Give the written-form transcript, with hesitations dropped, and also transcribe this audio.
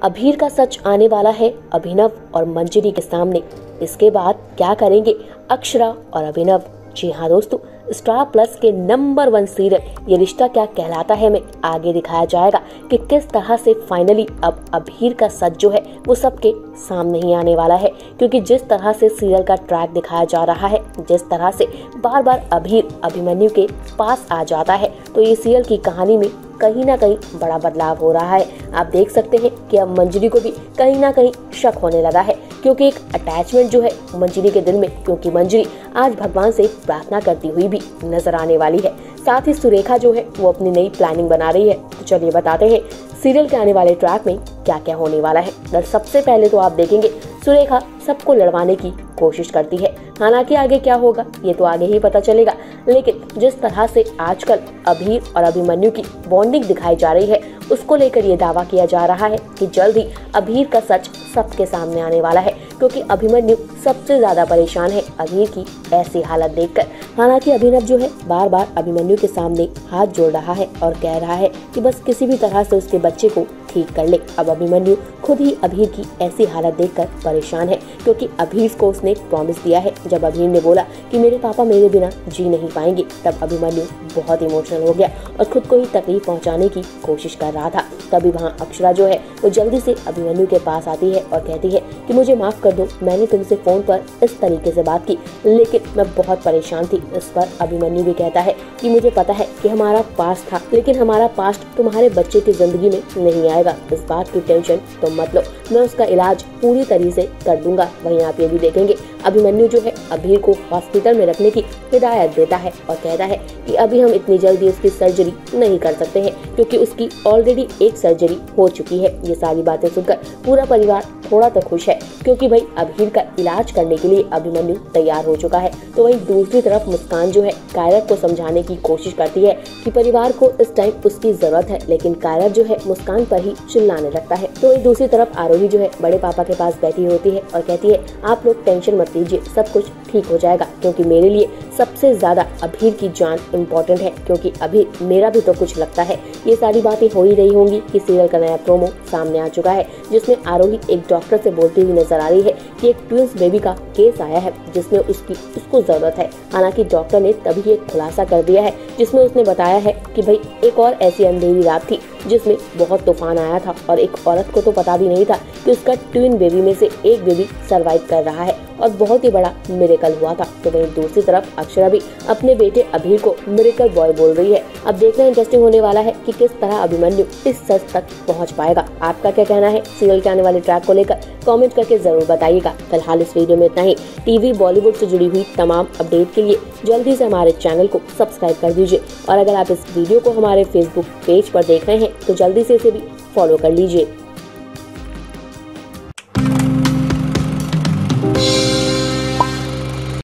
अभीर का सच आने वाला है अभिनव और मंजरी के सामने। इसके बाद क्या करेंगे अक्षरा और अभिनव? जी हाँ दोस्तों, स्टार प्लस के नंबर 1 सीरियल ये रिश्ता क्या कहलाता है में आगे दिखाया जाएगा कि किस तरह से फाइनली अब अभीर का सच जो है वो सबके सामने ही आने वाला है। क्योंकि जिस तरह से सीरियल का ट्रैक दिखाया जा रहा है, जिस तरह से बार बार अभीर अभिमन्यु के पास आ जाता है, तो ये सीरियल की कहानी में कहीं ना कहीं बड़ा बदलाव हो रहा है। आप देख सकते हैं कि अब मंजरी को भी कहीं ना कहीं शक होने लगा है, क्योंकि एक अटैचमेंट जो है मंजरी के दिल में, क्योंकि मंजरी आज भगवान से प्रार्थना करती हुई भी नजर आने वाली है। साथ ही सुरेखा जो है वो अपनी नई प्लानिंग बना रही है। तो चलिए बताते हैं सीरियल के आने वाले ट्रैक में क्या क्या होने वाला है। सबसे पहले तो आप देखेंगे सुरेखा सबको लड़वाने की कोशिश करती है। हालांकि आगे क्या होगा ये तो आगे ही पता चलेगा, लेकिन जिस तरह से आजकल अभीर और अभिमन्यु की बॉन्डिंग दिखाई जा रही है, उसको लेकर ये दावा किया जा रहा है कि जल्द ही अभीर का सच सबके सामने आने वाला है। क्योंकि अभिमन्यु सबसे ज्यादा परेशान है अभीर की ऐसी हालत देखकर। हालांकि अभिनव जो है बार बार अभिमन्यु के सामने हाथ जोड़ रहा है और कह रहा है कि बस किसी भी तरह से उसके बच्चे को ठीक कर ले। अब अभिमन्यु खुद ही अभीर की ऐसी हालत देखकर परेशान है, क्योंकि अभीर को उसने प्रॉमिस दिया है। जब अभीर ने बोला कि मेरे पापा मेरे बिना जी नहीं पाएंगे, तब अभिमन्यु बहुत इमोशनल हो गया और खुद को ही तकलीफ पहुंचाने की कोशिश कर रहा था। तभी वहां अक्षरा जो है वो जल्दी से अभिमन्यु के पास आती है और कहती है कि मुझे माफ कर दो, मैंने तुमसे फोन पर इस तरीके से बात की, लेकिन मैं बहुत परेशान थी। इस पर अभिमन्यु भी कहता है कि मुझे पता है कि हमारा पास्ट था, लेकिन हमारा पास्ट तुम्हारे बच्चे की जिंदगी में नहीं आएगा। इस बात की टेंशन तुम मत लो, मैं उसका इलाज पूरी तरीके से कर दूंगा। वहीं आप ये भी देखेंगे अभिमन्यु जो है अभीर को हॉस्पिटल में रखने की हिदायत देता है और कहता है कि अभी हम इतनी जल्दी उसकी सर्जरी नहीं कर सकते हैं, क्योंकि उसकी ऑलरेडी एक सर्जरी हो चुकी है। ये सारी बातें सुनकर पूरा परिवार थोड़ा तो खुश है, क्योंकि भाई अभीर का इलाज करने के लिए अभिमन्यु तैयार हो चुका है। तो वहीं दूसरी तरफ मुस्कान जो है कायरत को समझाने की कोशिश करती है कि परिवार को इस टाइम उसकी जरूरत है, लेकिन कायरत जो है मुस्कान पर ही चिल्लाने लगता है। तो वहीं दूसरी तरफ आरोही जो है बड़े पापा के पास बैठी होती है और कहती है आप लोग टेंशन मत लीजिए, सब कुछ ठीक हो जाएगा, क्योंकि मेरे लिए सबसे ज्यादा अभीर की जान इम्पोर्टेंट है, क्योंकि अभी मेरा भी तो कुछ लगता है। ये सारी बातें हो ही रही होंगी कि सीरियल का नया प्रोमो सामने आ चुका है, जिसमें आरोही एक डॉक्टर से बोलती हुई नजर आ रही है कि एक ट्विंस बेबी का केस आया है जिसमें उसको जरूरत है। हालांकि डॉक्टर ने तभी एक खुलासा कर दिया है, जिसमें उसने बताया है कि भाई एक और ऐसी अंधेरी रात थी जिसमें बहुत तूफान आया था और एक औरत को तो पता भी नहीं था कि उसका ट्विन बेबी में से एक बेबी सरवाइव कर रहा है और बहुत ही बड़ा मिरेकल हुआ था। तो वहीं दूसरी तरफ अक्षरा भी अपने बेटे अभीर को मिरेकल बॉय बोल रही है। अब देखना इंटरेस्टिंग होने वाला है कि किस तरह अभिमन्यु इस सच तक पहुंच पाएगा। आपका क्या कहना है सीरियल के आने वाले ट्रैक को लेकर? कमेंट करके जरूर बताइएगा। फिलहाल इस वीडियो में इतना ही। टीवी बॉलीवुड से जुड़ी हुई तमाम अपडेट के लिए जल्दी से हमारे चैनल को सब्सक्राइब कर दीजिए, और अगर आप इस वीडियो को हमारे फेसबुक पेज पर देख रहे हैं तो जल्दी से इसे भी फॉलो कर लीजिए।